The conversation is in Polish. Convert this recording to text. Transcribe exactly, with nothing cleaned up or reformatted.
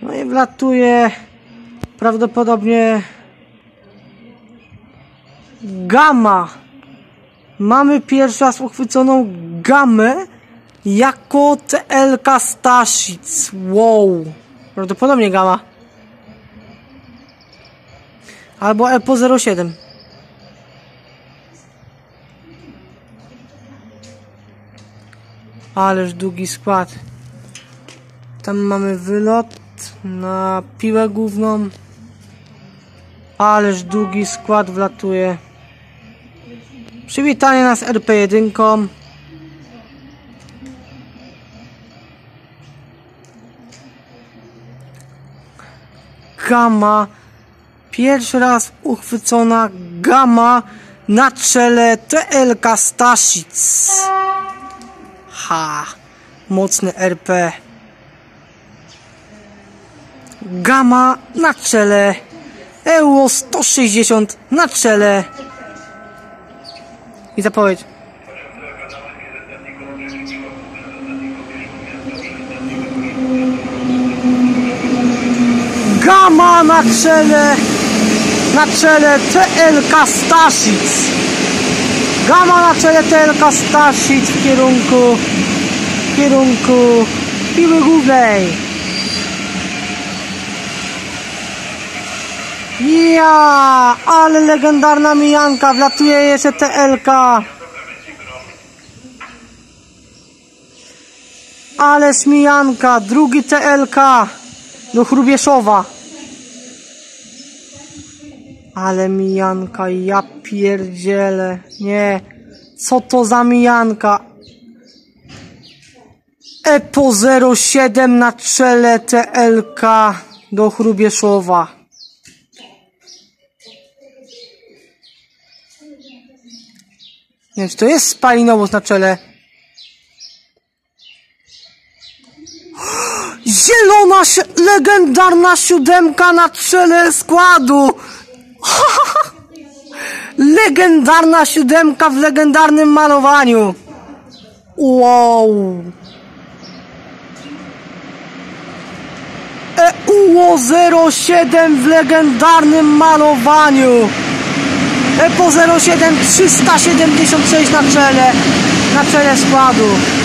No i wlatuje prawdopodobnie Gamma. Mamy pierwszy raz uchwyconą Gamę jako T L K Stasic. Wow. Prawdopodobnie Gamma. Albo E P O zero siedem. Ależ długi skład. Tam mamy wylot na piłę główną. Ależ długi skład wlatuje. Przywitanie nas R P jeden. Gamma. Pierwszy raz uchwycona Gamma na czele T L K Stasic. Ha. Mocny R P. Gamma na czele. E U O sto sześćdziesiąt na czele. I zapowiedź. Gamma na czele. Na czele T L K Stasic. Gamma na czele T L K Stasic w kierunku w kierunku piły głównej. Ja, ale legendarna mijanka, wlatuje jeszcze T L K. Ależ mijanka, drugi T L K do Hrubieszowa. Ale mijanka, ja pierdzielę. Nie, co to za mijanka? E P O zero siedem na czele T L K do Hrubieszowa. Nie wiem, czy to jest spalinowóz na czele. Zielona, legendarna siódemka na czele składu. Legendarna siódemka w legendarnym malowaniu. Wow. E U O zero siedem w legendarnym malowaniu. E P O zero siedem trzysta siedemdziesiąt sześć na czele, na czele składu.